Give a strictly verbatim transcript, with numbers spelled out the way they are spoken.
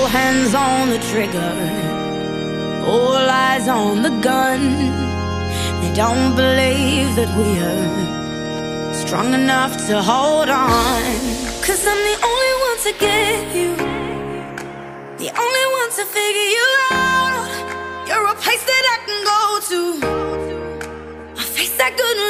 hands on the trigger, all eyes on the gun. They don't believe that we're strong enough to hold on. Cause I'm the only one to get you, the only one to figure you out. You're a place that I can go to, a face that could